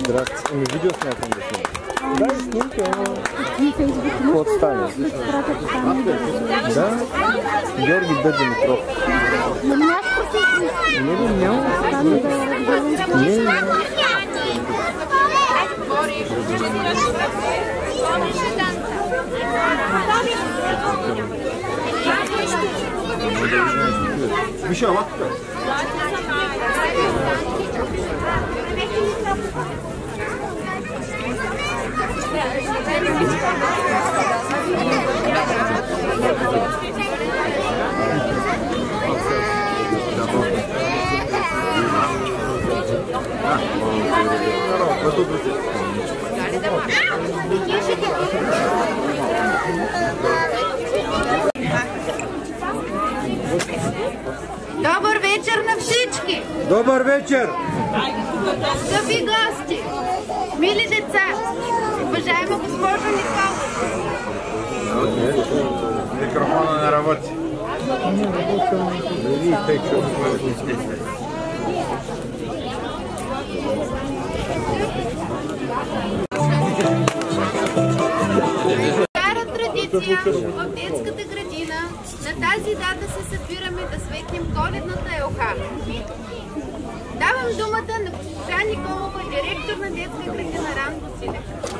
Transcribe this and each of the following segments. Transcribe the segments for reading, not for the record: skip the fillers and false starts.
Здрасти. Видео смятам да снимам. Да, и снимки, но какво стане? Да, Георги Димитров. Миша, лапка. Добър вечер на всички! Добър вечер! Скъпи гости, мили деца, уважаема госпожо Николова. Микрофона не работи. Стара традиция в детската градина на тази дата се събираме да светнем коледната елха. Давам думата на госпожа Николова, директор на детска градина Ран Василев.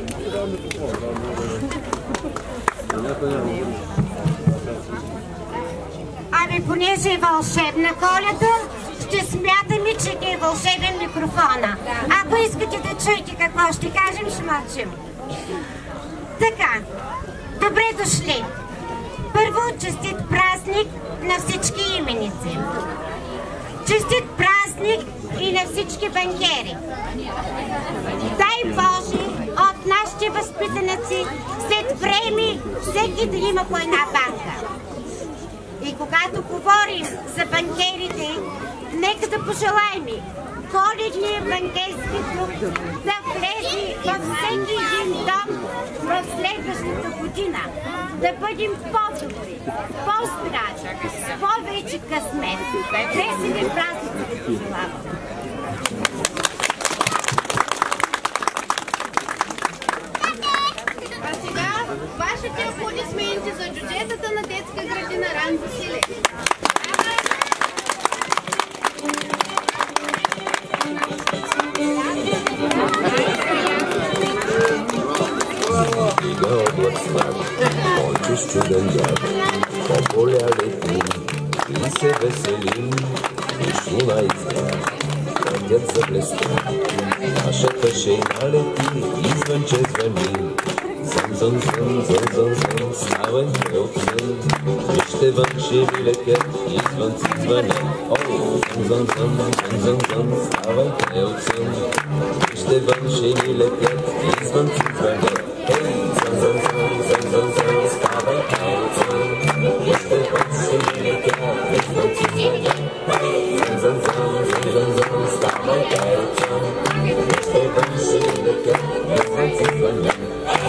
Ами понеже е вълшебна Коледа, ще смятаме, че е вълшебен микрофона. Ако искате да чуете какво ще кажем, ще мълчим. Така, добре дошли! Първо, честит празник на всички именици. Честит празник и на всички банкери. Дай Боже от нашите възпитаници след време всеки да има по една банка. И когато говорим за банкерите, нека да пожелаем коледния банкерски клуб да влезе във всеки един дом в следващата година. Да бъдем по-добри, по-здрави, с повече късмет. Весели празници да пожелавам. А сега вашите аплодисменти за джуджетата на детска градина Ран Василев. Стига облак снаг, който чуден дяд, по-поля летим и се веселим, и луна изгря, пътят заблестя, нашата шейна лети, извънче звъни. Зън, зън, зън, зън, зън, ставай от сън, вижте вън шири летят, извънци звънят. Зън, зън, зън, зън, зън, зън, ставай от сън, вижте вън шири летят, извънци звънят. Зън, зън, зън, зън, зън, зън, ставай от сън, вижте вън шири летят, извънци звънят. Зън, зън, зън, зън, зън, зън, ставай от сън, вижте вън шири летят, извънци звънят.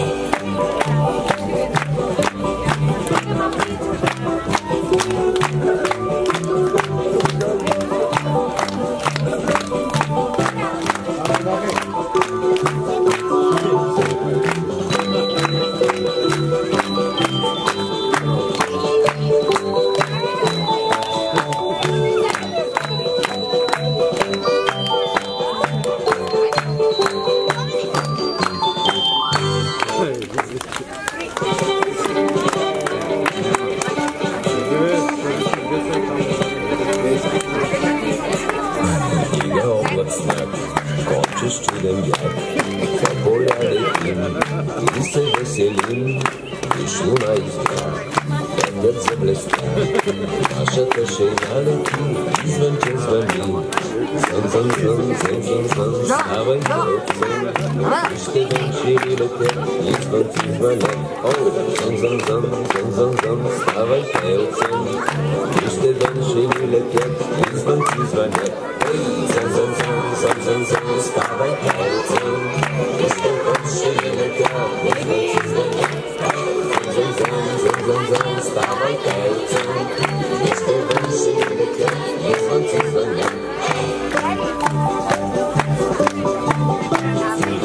Чуден дяд, по-поля летим и се веселим, виж луна изгря, пътят заблестя, нашата шейна лети, извънче звъни. Зън, зън, зън, зън, зън, зън, ставай от сън, вижте вън шири летят, извънци звънят. Зън, зън, зън, зън, зън, зън, ставай от сън, вижте вън шири летят, извънци звънят. Зън, зън, зън, зън, зън, зън, ставай от сън, вижте вън шири летят, извънци звънят. Зън, зън, зън, зън, зън, ставай от сън, вижте вън шири летят, извънци звънят.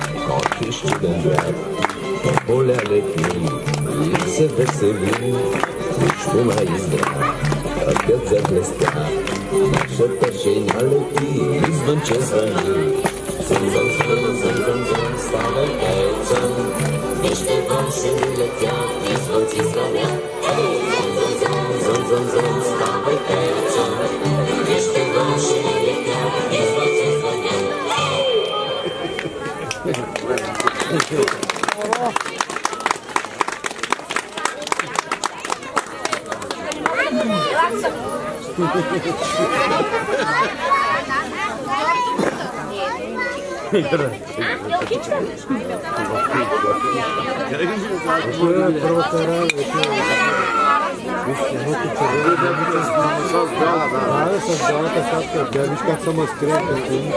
Коти студен град, по поля летим и се веселим. Нищо на избра, пътят заблестя, нашата женя лети, извънче звъни. Зън, зън, зън, зън, зън, зън, ставай пейцън, вижте вън си летя, извън си звъня. Зън, зън, зън, ставай пейцън, вижте вън си летя, извън си звъня. Виж как са маскирани.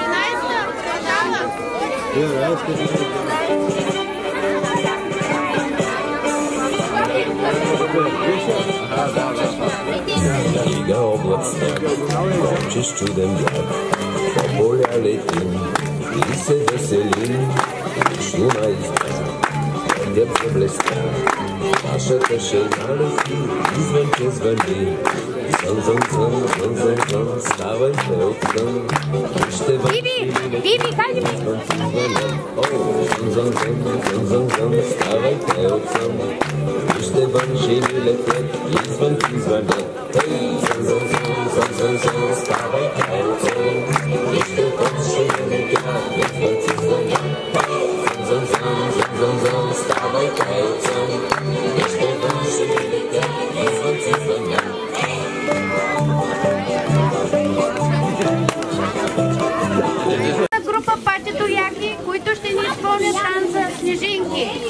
Ига облак сняг, кончиш чуден бяг, по поля летим и се веселим. Виж луна избра, пътят заблестя, нашата жена лети, извънче звъни. Зън, зън, зън, зън, зън, зън, ставай пейцън, вижте вън извън си звъня. Зън, зън, зън, зън, зън, ставай пейцън, вижте вън жени летят, извън си звъня. Зън, зън, зън, зън, зън, ставай пейцън, вижте вън жени летят, извън си звъня. Зън, зън, зън, зън, зън, ставай пейцън, вижте вън жени летят, извън си звъня. Група патетояки, които ще ни изпълнят танца Снежинки.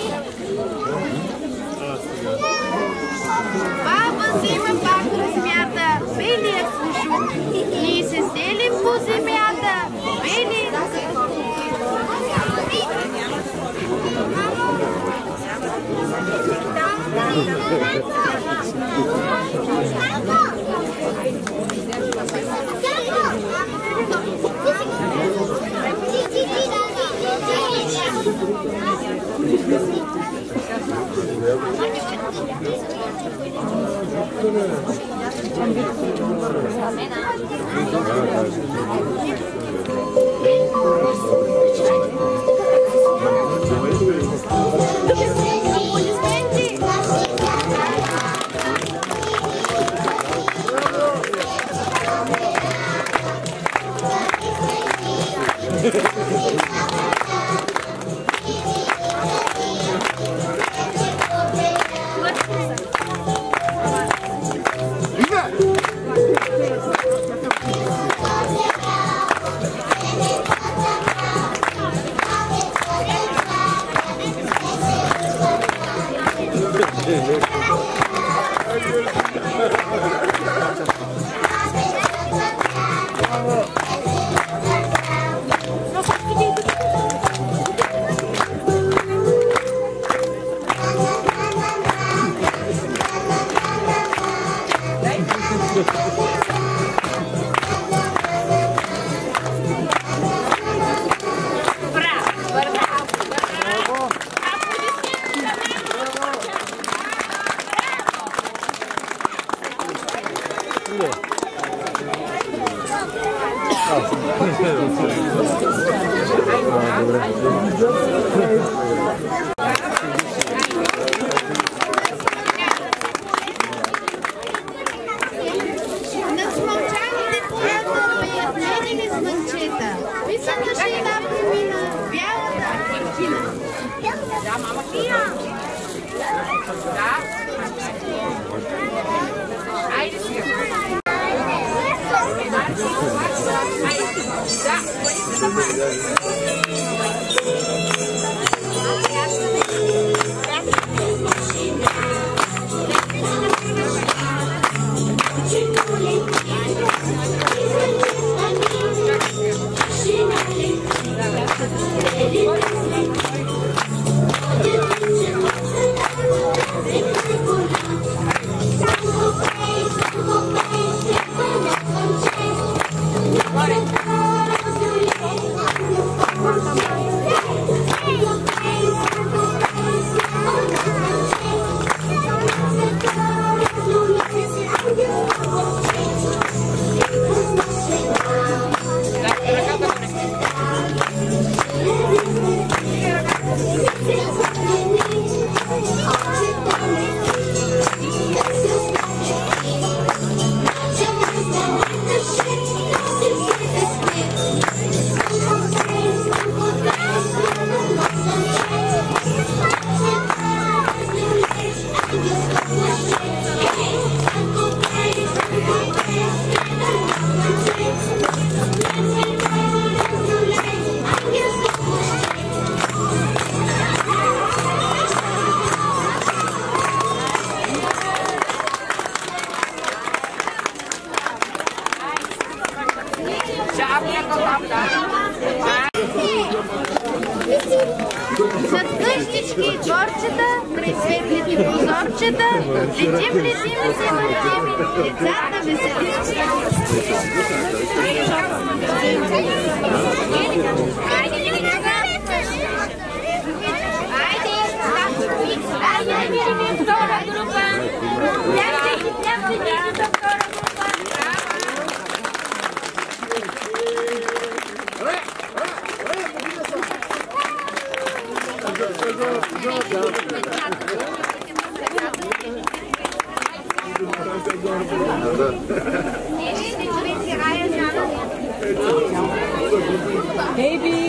Баба зима пак размята белия слушук и се стелим по земята бели. къщички и дворчета, край светлите прозорчета, летим, децата веселят. Айде, видим втора група. Някъде до втора група. Baby.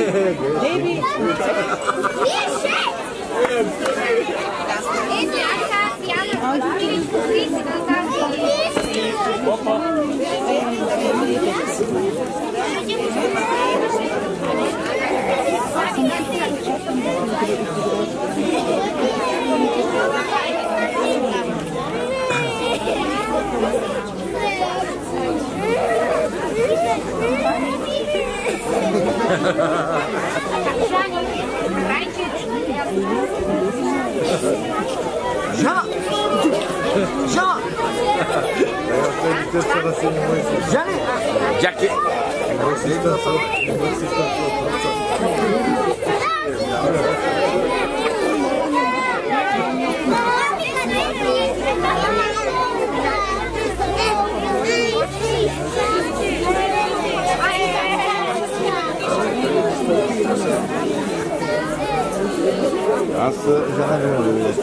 Джаки! Аз жена не мога да видя.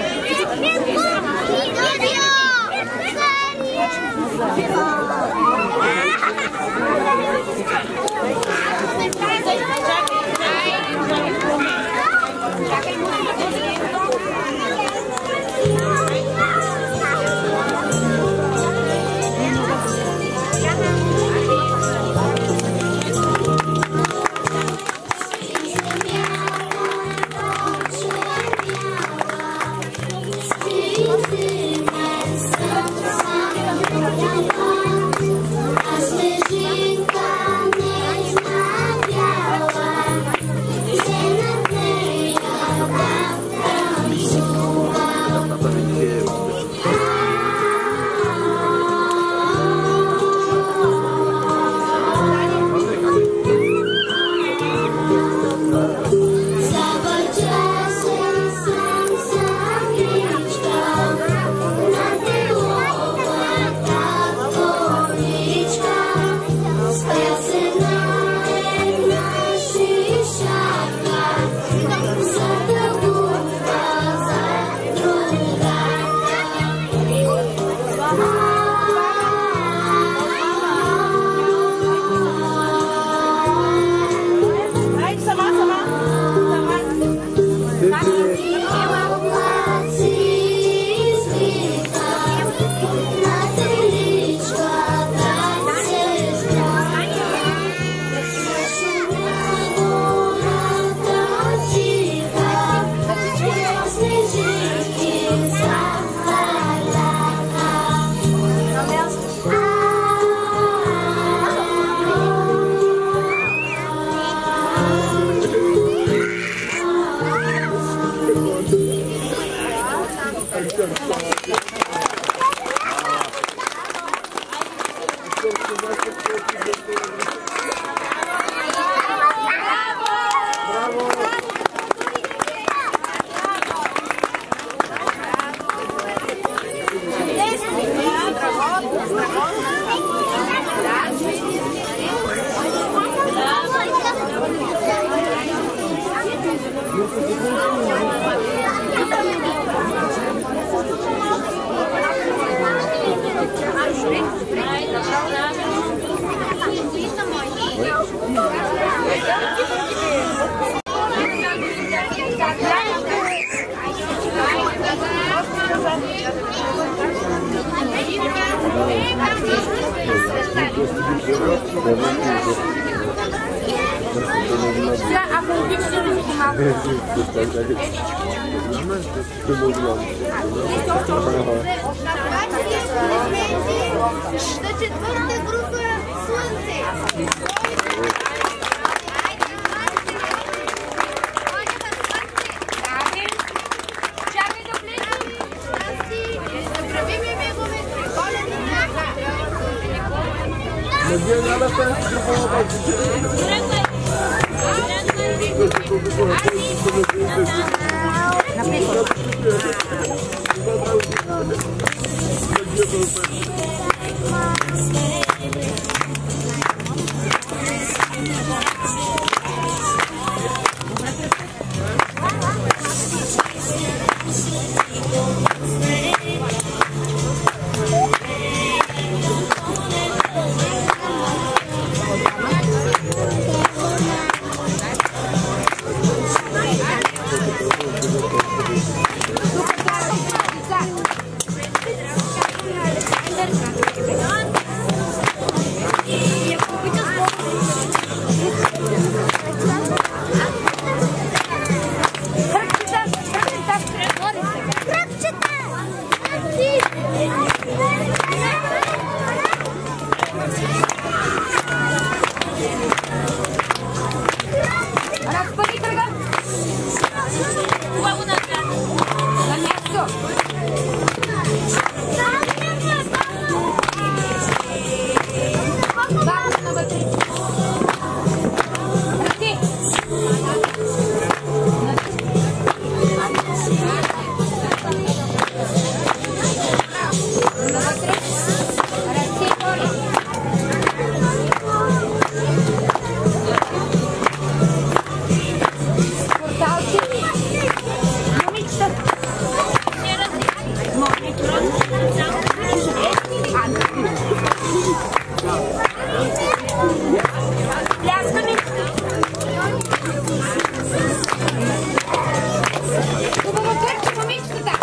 Video! Четвърта група Слънце. Чакай да влезем. Здравим и бегове. Пляскаме. Хубаво кърче, момичетата.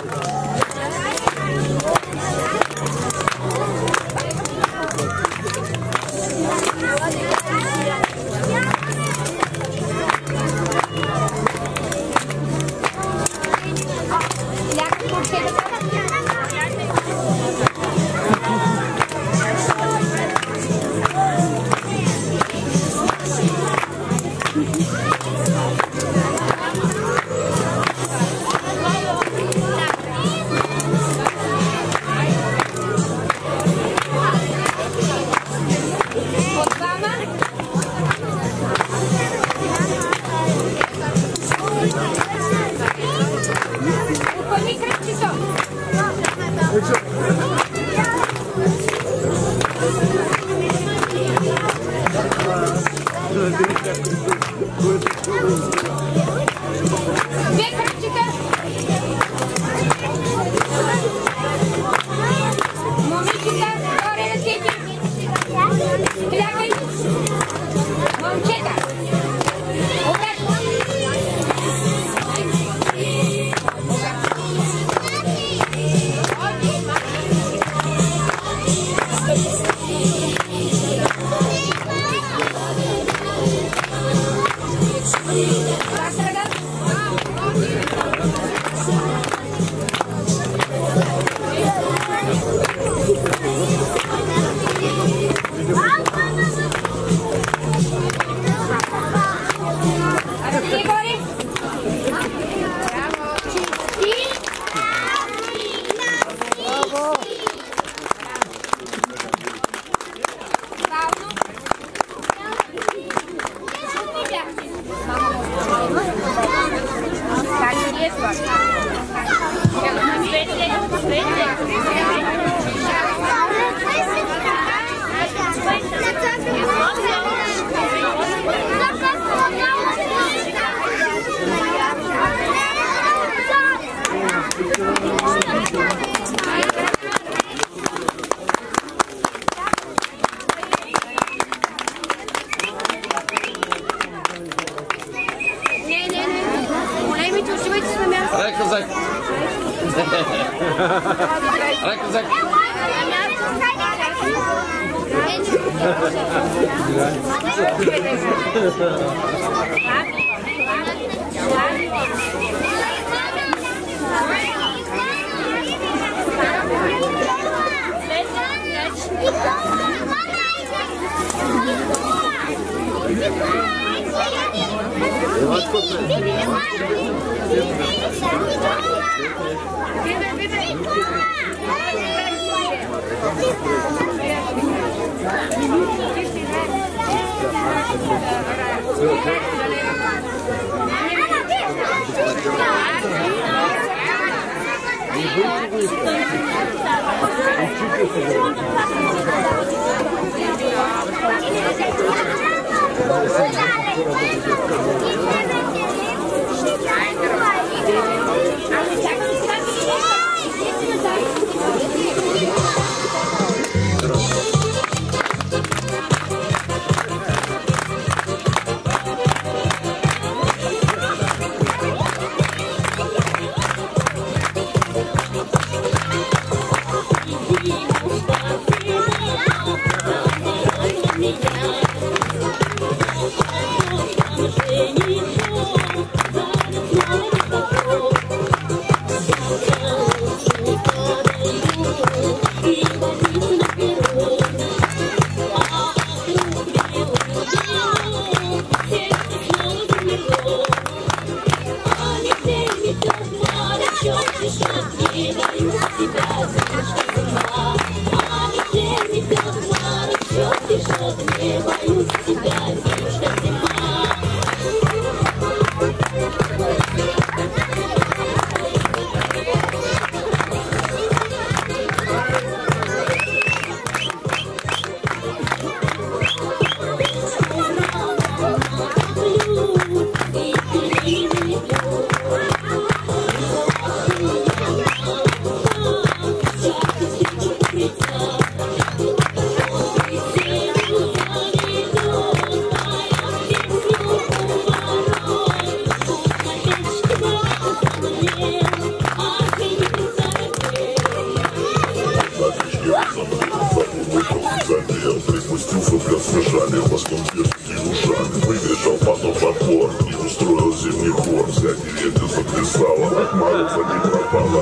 забил, припустил соплят смешали, воскомбирские ушами. Выбежал потом во двор и устроил зимний хор. Вся деревня заплясала, от мороза не пропала.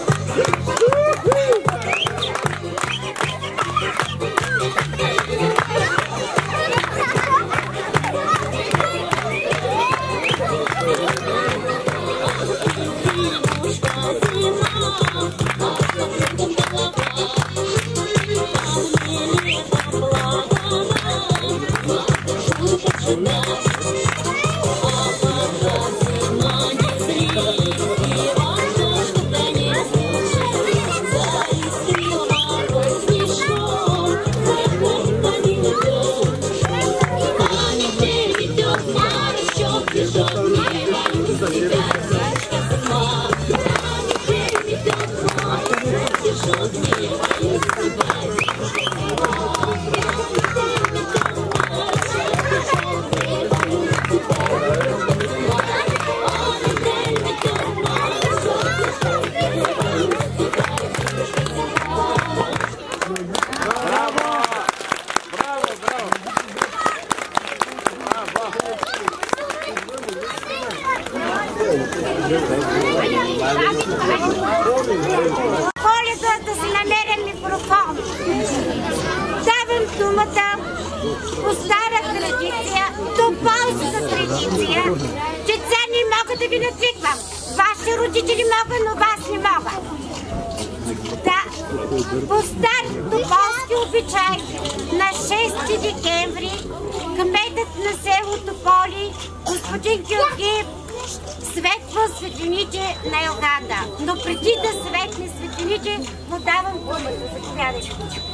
Коледа да си намеря микрофон. Давам думата по стара традиция, до полската традиция. Деца не мога да ви надвиквам. Вашите родители могат, но вас не мога. Да, по стар тополски обичай на 6 декември кметът на село Тополи, господин Георгиев, светва светлините на Елхада. Но преди да светне светлините, му давам думата. Заповядайте.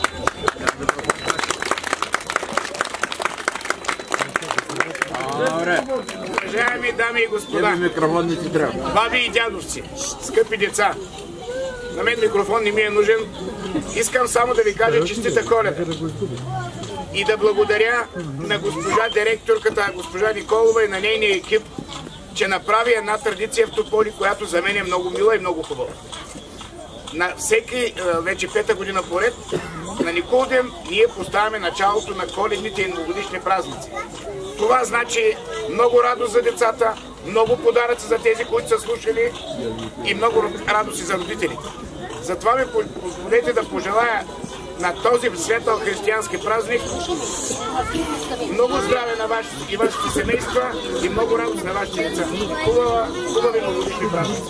Уважаеми дами и господа, баби и дядовци, скъпи деца, на мен микрофон не ми е нужен. Искам само да ви кажа честита Коледа и да благодаря на госпожа директорката, госпожа Николова и на нейния екип, че направи една традиция в Тополи, която за мен е много мила и много хубава. На всеки, вече 5-та година поред, на Николден ние поставяме началото на коледните и новогодишни празници. Това значи много радост за децата, много подаръци за тези, които са слушали и много радости за родителите. Затова ми позволете да пожелая на този светъл християнски празник много здраве на вашите и вашите семейства и много радост на вашите деца. Хубави новогодишни празници.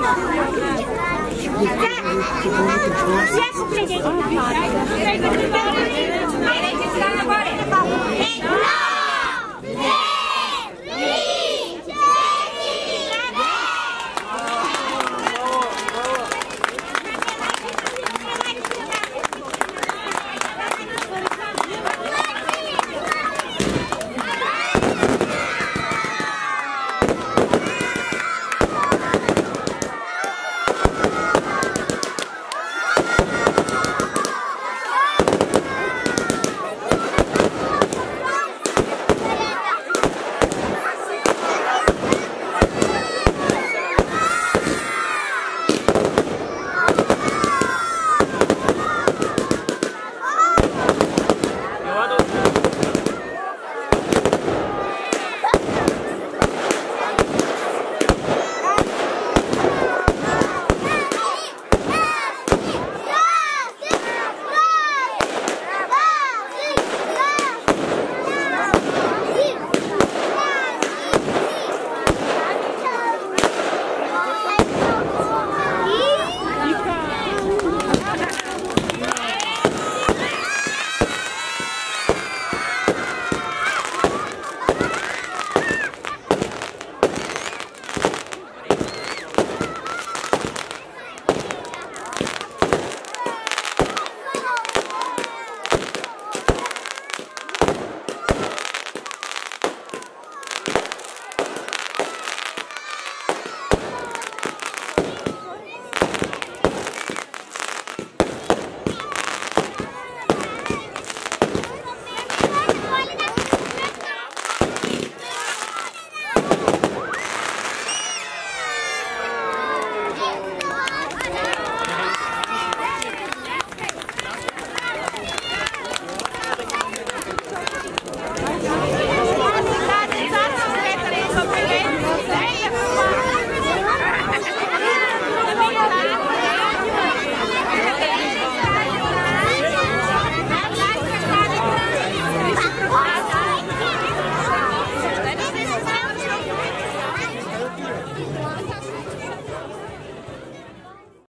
Сега погледайте.